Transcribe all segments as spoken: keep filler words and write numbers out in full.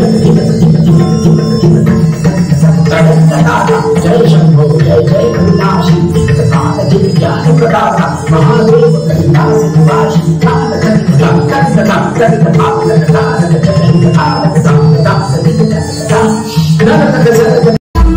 जय शंभो जय जय कैलाशी काल ज्ञान प्रदाता महादेव कैलास निवासी काल कंदका कंदका कंदका कंदका कंदका कंदका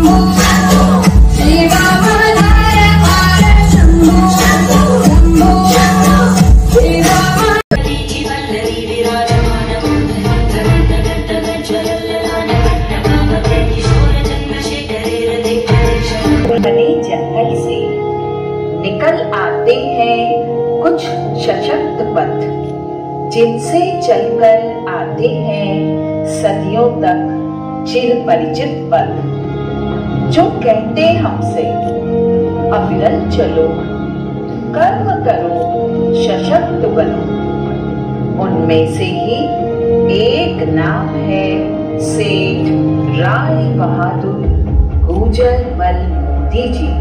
घने जंगल से निकल आते हैं कुछ सशक्त पथ, जिनसे चलकर आते हैं सदियों तक चिर परिचित पथ। जो कहते हमसे अविरल चलो, कर्म करो, सशक्त बनो, उनमें से ही एक नाम है सेठ राय बहादुर गुजरमल मोदी जी।